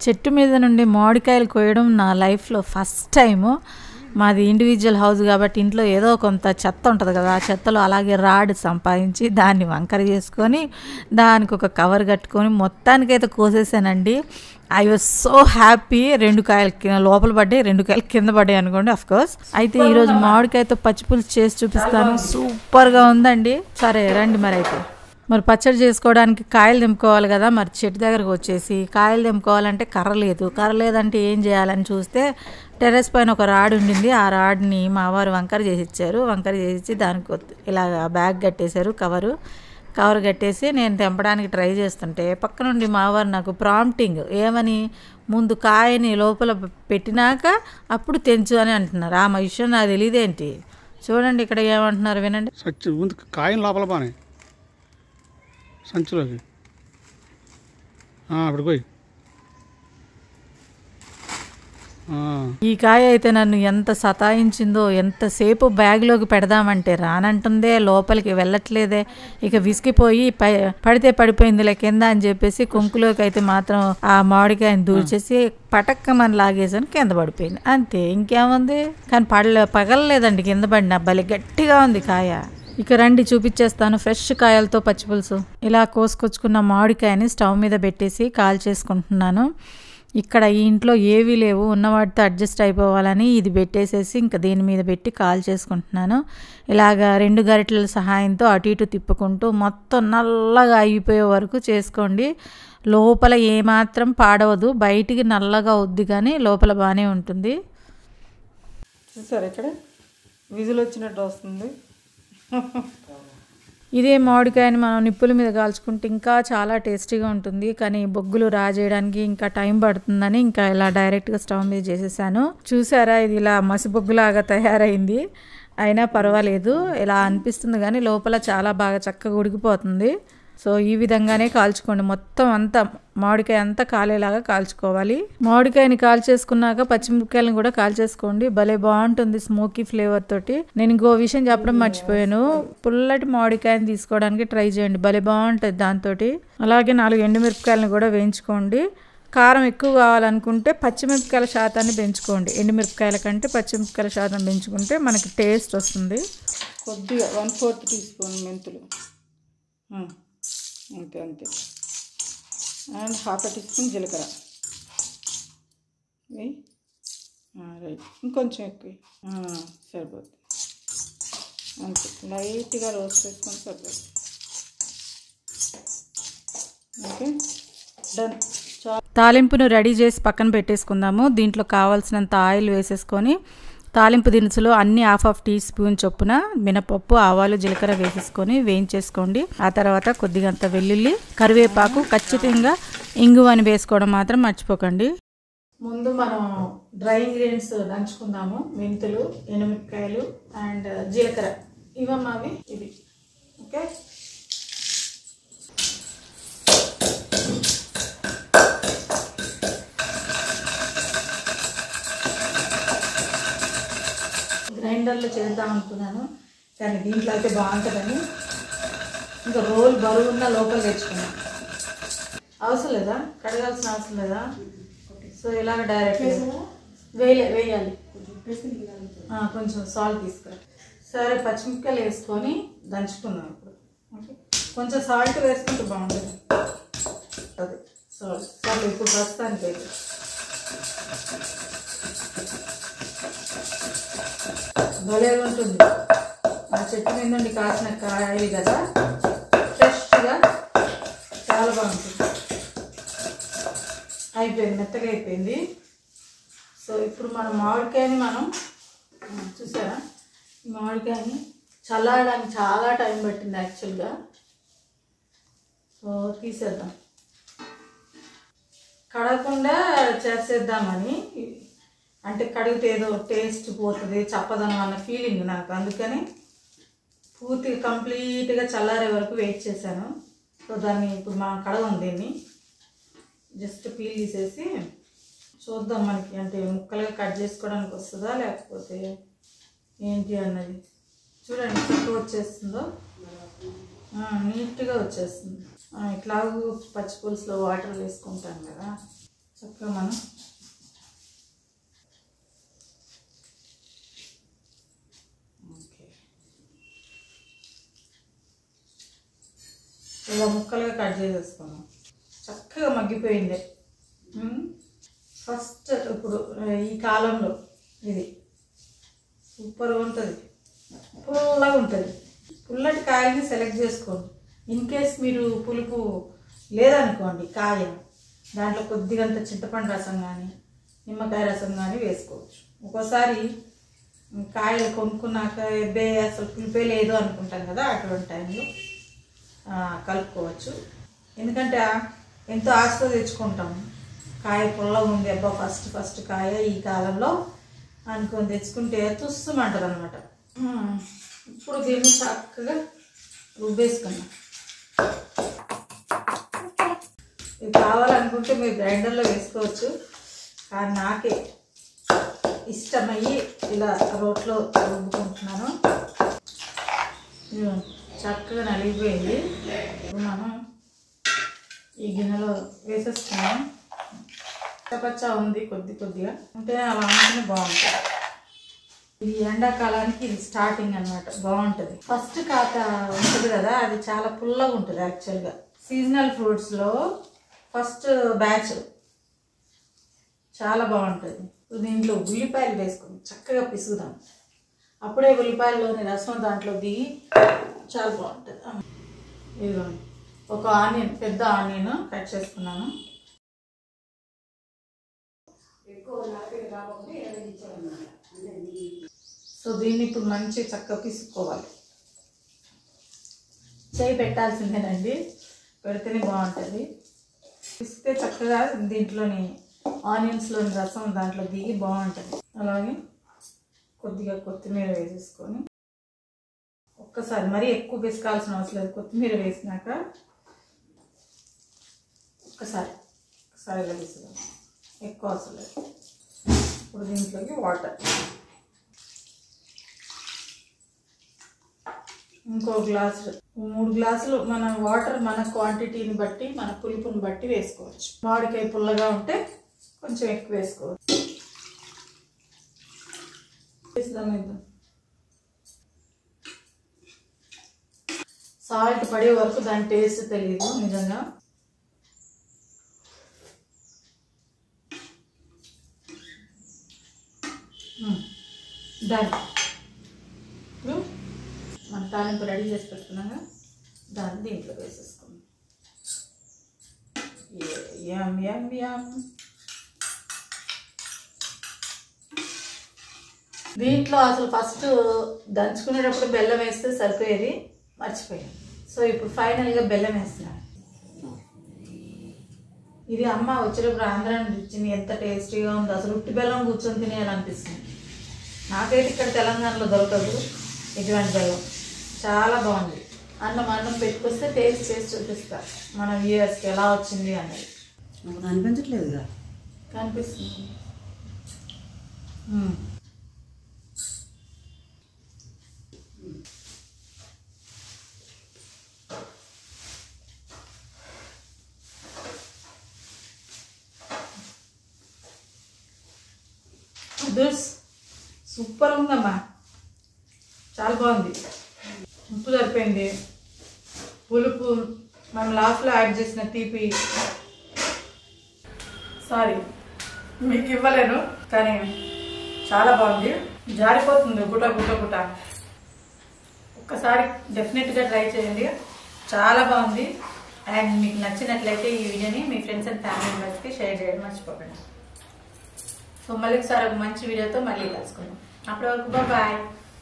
చెట్టు మీద నుండి మామిడికాయలు కోయడం నా లైఫ్లో ఫస్ట్ టైము. మాది ఇండివిజువల్ హౌస్ కాబట్టి ఇంట్లో ఏదో కొంత చెత్త ఉంటుంది కదా, ఆ చెత్తలో అలాగే రాడ్ సంపాదించి దాన్ని వంకర చేసుకొని దానికి ఒక కవర్ కట్టుకొని మొత్తానికైతే కోసేసానండి. I was so happy. 2 కాయలు లోపల పడ్డాయి, 2 కాయలు కింద పడ్డాయి అనుకోండి. Of course. అయితే ఈరోజు మామిడికాయతో పచ్చిపులుసు చేసి చూపిస్తాను. సూపర్గా ఉందండి. సరే రండి మరి. అయితే మరి పచ్చడి చేసుకోవడానికి కాయలు తెంపుకోవాలి కదా. మరి చెట్టు దగ్గరకు వచ్చేసి కాయలు తెంపుకోవాలంటే కర్ర లేదంటే ఏం చేయాలని చూస్తే టెర్రస్ పైన ఒక రాడ్ ఉండింది. ఆ రాడ్ని మా వారు వంకర చేసి ఇచ్చారు. వంకర చేసి దానికి ఇలా బ్యాగ్ కట్టేశారు, కవర్ కట్టేసి నేను తెంపడానికి ట్రై చేస్తుంటే పక్క నుండి మా వారు నాకు ప్రాంప్టింగ్ ఏమని, ముందు కాయని లోపల పెట్టినాక అప్పుడు తెంచు అని అంటున్నారు. ఆ విషయం నాకు తెలియదేంటి. చూడండి ఇక్కడ ఏమంటున్నారు వినండి. ముందు కాయని లోపల బానే సంచులోకి అప్పుడు పోయి. ఈ కాయ అయితే నన్ను ఎంత సతాయించిందో. ఎంతసేపు బ్యాగ్లోకి పెడదామంటే రానంటుందే, లోపలికి వెళ్ళట్లేదే. ఇక విసిగిపోయి పడితే పడిపోయిందిలే కింద అని చెప్పేసి కొంకులోకి అయితే మాత్రం ఆ మామిడికాయని దూర్చేసి పటక్కమని లాగేసాను, కింద పడిపోయింది. అంతే, ఇంకేముంది. కానీ పగలలేదండి, కింద పడిన భలే గట్టిగా ఉంది కాయ. ఇక రండి చూపించేస్తాను ఫ్రెష్ కాయలతో పచ్చిపులుసు. ఇలా కోసుకొచ్చుకున్న మామిడికాయని స్టవ్ మీద పెట్టేసి కాల్ చేసుకుంటున్నాను. ఇక్కడ ఈ ఇంట్లో ఏవీ లేవు, ఉన్నవాటితో అడ్జస్ట్ అయిపోవాలని ఇది పెట్టేసేసి ఇంకా దీని మీద పెట్టి కాల్ చేసుకుంటున్నాను. ఇలాగా 2 గరిటెల సహాయంతో అటు ఇటు తిప్పుకుంటూ మొత్తం నల్లగా అయిపోయే వరకు చేసుకోండి. లోపల ఏమాత్రం పాడవదు, బయటికి నల్లగా అవుద్ది కానీ లోపల బాగానే ఉంటుంది. చూసారు ఇక్కడ విజిల్ వచ్చినట్టు వస్తుంది. ఇదే మామిడికాయని మనం నిప్పుల మీద కాల్చుకుంటే ఇంకా చాలా టేస్టీగా ఉంటుంది. కానీ బొగ్గులు రాజేయడానికి ఇంకా టైం పడుతుందని ఇంకా ఇలా డైరెక్ట్గా స్టవ్ మీద చేసేసాను. చూసారా, ఇది ఇలా మసిబొగ్గులాగా తయారైంది. అయినా పర్వాలేదు, ఇలా అనిపిస్తుంది కానీ లోపల చాలా బాగా చక్కగా ఉడికిపోతుంది. సో ఈ విధంగానే కాల్చుకోండి. మొత్తం అంతా మామిడికాయ అంతా కాలేలాగా కాల్చుకోవాలి. మామిడికాయని కాల్చేసుకున్నాక పచ్చిమిరపకాయలను కూడా కాల్చేసుకోండి. భలే బాగుంటుంది స్మోకీ ఫ్లేవర్ తోటి. నేను ఇంకో విషయం చెప్పడం మర్చిపోయాను. పుల్లటి మామిడికాయని తీసుకోవడానికి ట్రై చేయండి, భలే బాగుంటుంది దాంతో. అలాగే 4 ఎండుమిరపకాయలను కూడా వేయించుకోండి. కారం ఎక్కువ కావాలనుకుంటే పచ్చిమిరపకాయల శాతాన్ని పెంచుకోండి. ఎండుమిరపకాయల కంటే పచ్చిమిరపకాయల శాతం పెంచుకుంటే మనకి టేస్ట్ వస్తుంది. కొద్దిగా 1/4 టీ స్పూన్ మెంతులు, అంతే అండ్ 1/2 టీ స్పూన్ జీలకర్ర రైట్. ఇంకొంచెం ఎక్కువ సరిపోతుంది. అంతే, లైట్గా రోస్ట్ చేసుకొని సరిపోతుంది. Okay, done. తాలింపును రెడీ చేసి పక్కన పెట్టేసుకుందాము. దీంట్లో కావాల్సినంత ఆయిల్ వేసేసుకొని తాలింపు దినుసులు అన్ని 1/2 టీ స్పూన్ చొప్పున మినపప్పు, ఆవాలు, జీలకర్ర వేసేసుకొని వేయించేసుకోండి. ఆ తర్వాత కొద్దిగంత వెల్లుల్లి, కరివేపాకు, ఖచ్చితంగా ఇంగువని వేసుకోవడం మాత్రం మర్చిపోకండి. ముందు మనం డ్రై ఇంగ్రీడియంట్స్ దంచుకుందాము. మెంతులు, ఎండుమిరపకాయలు అండ్ జీలకర్ర. ఇవమ్మావి ఇవి. ఓకే, గ్రైండర్లో చేద్దాం అనుకున్నాను కానీ దీంట్లో అయితే బాగుంటుందని ఇంకా రోల్ బరువున్న లోపల తెచ్చుకున్నాను. అవసరం లేదా, కడగాల్సిన అవసరం లేదా. సో ఇలాగ డైరెక్ట్ వేయాలి. కొంచెం సాల్ట్ తీసుకురా. సరే, పచ్చిమిరపకాయలు వేసుకొని దంచుకుందాం ఇప్పుడు. ఓకే, కొంచెం సాల్ట్ వేసుకుంటే బాగుంటుంది. అదే సాల్ట్ సరే ఇప్పుడు ప్రస్తుతానికి అయితే భలే ఉంటుంది. ఆ చెట్టు మీద నుండి కాసిన కాయలు కదా, ఫ్రెష్గా చాలా బాగుంటుంది. అయిపోయింది, మెత్తగా అయిపోయింది. సో ఇప్పుడు మనం మామిడికాయని చూసారా, ఈ మామిడికాయని చల్లారడానికి చాలా టైం పట్టింది యాక్చువల్గా. సో తీసేద్దాం, కడగకుండా చేసేద్దామని. అంటే కడిగితే ఏదో టేస్ట్ పోతుంది, చప్పదనం అన్న ఫీలింగ్ నాకు. అందుకని పూర్తిగా కంప్లీట్గా చల్లారే వరకు వెయిట్ చేశాను. సో దాన్ని ఇప్పుడు మనం కడగం, దీన్ని జస్ట్ పీల్ తీసేసి చూద్దాం మనకి అంటే ముక్కలుగా కట్ చేసుకోవడానికి వస్తుందా లేకపోతే ఏంటి అన్నది. చూడండి చక్కగా వచ్చేస్తుందో, నీట్గా వచ్చేస్తుంది. ఇట్లాగూ పచ్చి పులుసులో వాటర్ వేసుకుంటాం కదా, చక్కగా మనం ఇలా ముక్కలుగా కట్ చేసేసుకున్నాం. చక్కగా మగ్గిపోయింది. ఫస్ట్ ఇప్పుడు ఈ కాలంలో ఇది సూపర్గా ఉంటుంది, పుల్లగా ఉంటుంది. పుల్లటి కాయల్ని సెలెక్ట్ చేసుకోండి. ఇన్ కేస్ మీరు పులుపు లేదనుకోండి కాయ, దాంట్లో కొద్దిగంత చింతపండు రసం కానీ నిమ్మకాయ రసం కానీ వేసుకోవచ్చు. ఒక్కోసారి కాయలు కొనుక్కున్నాక ఎబ్బే అసలు పులిపే లేదు అనుకుంటాం కదా, అటువంటి టైంలో కలుపుకోవచ్చు. ఎందుకంటే ఎంతో ఆశతో తెచ్చుకుంటాము, కాయ పుల్లగా ఉంది అబ్బా ఫస్ట్ కాయ ఈ కాలంలో అనుకొని తెచ్చుకుంటే తుస్సుమంటుంది అనమాట. ఇప్పుడు దీన్ని చక్కగా రుబ్బేసుకున్నాం. ఇది కావాలనుకుంటే మీరు గ్రైండర్లో వేసుకోవచ్చు, కానీ నాకే ఇష్టమయ్యి ఇలా రోట్లో రుబ్బుకుంటున్నాను. చక్కగా నలిగిపోయింది. ఇప్పుడు మనం ఈ గిన్నెలో వేసేసుకున్నాం. పచ్చ ఉంది కొద్దిగా అంటే అలా ఉంటేనే బాగుంటుంది. ఇది ఎండాకాలానికి ఇది స్టార్టింగ్ అనమాట, బాగుంటుంది. ఫస్ట్ కాత ఉంటుంది కదా, అది చాలా పుల్లగా ఉంటుంది. యాక్చువల్గా సీజనల్ ఫ్రూట్స్లో ఫస్ట్ బ్యాచ్ చాలా బాగుంటుంది. దీంట్లో ఉల్లిపాయలు వేసుకొని చక్కగా పిసుకుదాం. అప్పుడే ఉల్లిపాయల్లోని రసం దాంట్లో దిగి చాలా బాగుంటుంది. ఇదిగోండి ఒక ఆనియన్, పెద్ద ఆనియన్ కట్ చేసుకున్నాను. సో దీన్ని ఇప్పుడు మంచి చక్కగా పిసుకోవాలి. చేయి పెట్టాల్సిందేనండి, పెడితేనే బాగుంటుంది. పిసికితే చక్కగా దీంట్లోని ఆనియన్స్లోని రసం దాంట్లో దిగి బాగుంటుంది. అలాగే కొద్దిగా కొత్తిమీర వేసేసుకొని ఒక్కసారి, మరీ ఎక్కువ పిసకాల్సిన అవసరం లేదు. కొత్తిమీర వేసినాక ఒక్కసారి ఇలా పిసుదాం, ఎక్కువ అవసరం లేదు. ఇప్పుడు దీంట్లోకి వాటర్, ఇంకో గ్లాసు, 3 గ్లాసులు మన వాటర్ మన క్వాంటిటీని బట్టి మన పులుపుని బట్టి వేసుకోవచ్చు. మామిడికాయ పుల్లగా ఉంటే కొంచెం ఎక్కువ వేసుకోవచ్చు. సాల్ట్ పడే వరకు దాని టేస్ట్ తెలియదు నిజంగా. దాన్ని ఇప్పుడు మన తాలింపు రెడీ చేసి పెట్టుకున్నాక దాన్ని దీంట్లో వేసేసుకున్నాం. దీంట్లో అసలు ఫస్ట్ దంచుకునేటప్పుడు బెల్లం వేస్తే సరిపోయేది, మర్చిపోయాను. సో ఇప్పుడు ఫైనల్గా బెల్లం వేస్తున్నాను. ఇది అమ్మ వచ్చేటప్పుడు ఆంధ్ర నుంచి ఇచ్చింది, ఎంత టేస్టీగా ఉందో అసలు. ఉట్టి బెల్లం కూర్చొని తినేయాలనిపిస్తుంది. నాకైతే ఇక్కడ తెలంగాణలో దొరకదు ఇటువంటి బెల్లం, చాలా బాగుంది. అన్నం పెట్టుకొస్తే టేస్ట్ చేసి చూపిస్తా మన వ్యూయర్స్కి ఎలా వచ్చింది అనేది. అనిపించట్లేదుగా, కనిపిస్తుంది. సూపర్ ఉందమ్మా, చాలా బాగుంది. ఉప్పు సరిపోయింది, పులుపు మనం లాస్ట్లో యాడ్ చేసిన తీపి, సారీ మీకు ఇవ్వలేను కానీ చాలా బాగుంది. జారిపోతుంది గుట. ఒక్కసారి డెఫినెట్గా ట్రై చేయండి, చాలా బాగుంది. అండ్ మీకు నచ్చినట్లయితే ఈ వీడియోని మీ ఫ్రెండ్స్ అండ్ ఫ్యామిలీ మెంబర్స్కి షేర్ చేయడం మర్చిపోకండి. సో మళ్ళీ ఒకసారి ఒక మంచి వీడియోతో మళ్ళీ కలుసుకుందాం. అప్పటి వరకు బాయ్.